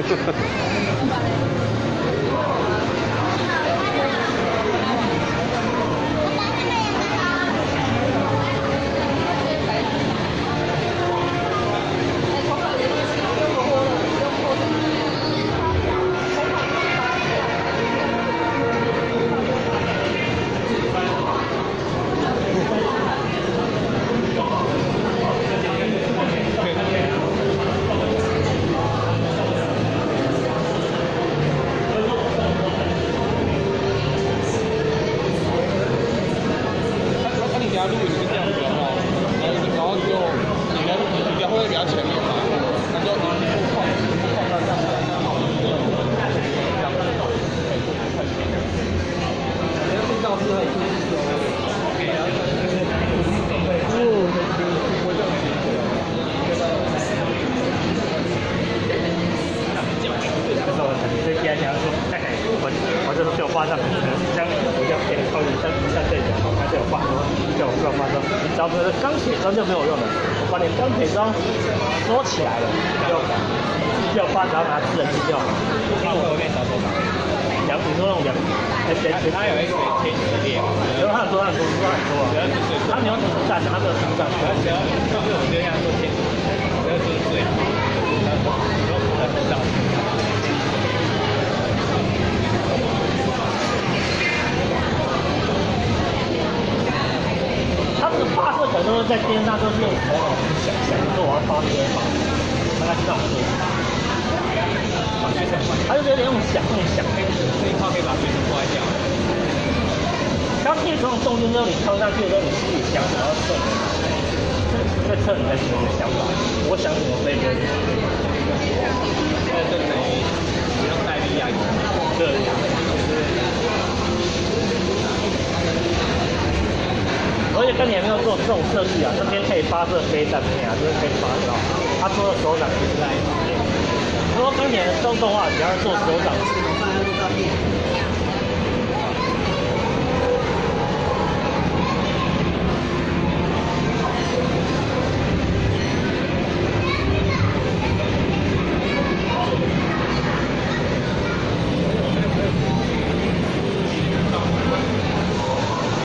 我就是就画上将比较偏靠近像这种，它就有画，就有画说，你只要是钢铁桩就没有用的，我把你钢铁桩缩起来了，就画，只要拿智能机就好。 它会有变小手法。 你说那种它有一个天使链， 然后它很多，它没有主战，它没有主战， 只要就是我觉得像做天使，这个就是最好，然后很少。 它这个发射可能都是在天上，都是用头脑去想象，说我要发这个方式，大概是这样做。它就是有点用想， 这一套可以把学生破坏掉。 当这种动静之后，你敲上去的时候，你心里想什么要测，在测你的心里的想法。我想怎么飞就这等于不用带力啊。 对。而且跟你还没有做这种设计啊，这边可以发射飞弹片啊，就是可以发到。他说的手掌就是在旁边。说钢铁的动画，只要是做手掌，